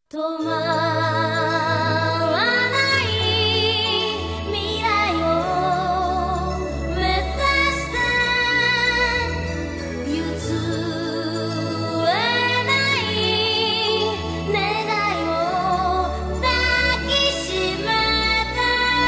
止まらない未来を目指して譲れない願いを抱きしめて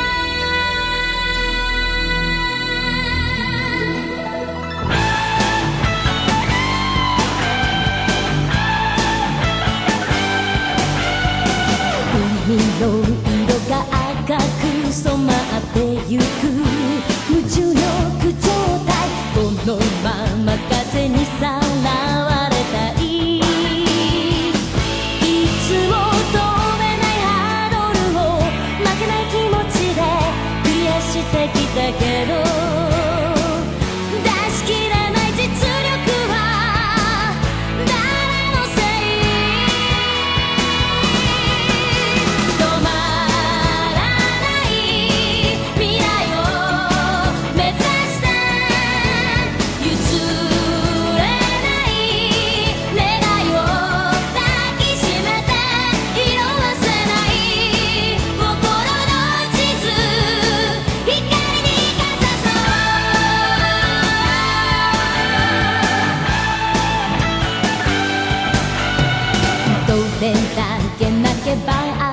海の色が赤く染まってゆく無重力状態このまま風にさらわれたいいつも飛べないハードルを負けない気持ちでクリアしてきたけど出しきれない実力は誰のせい止まらない未来を目指して譲れない願いを抱きしめて色あせない心の地図光にかざそうどれだけ泣けば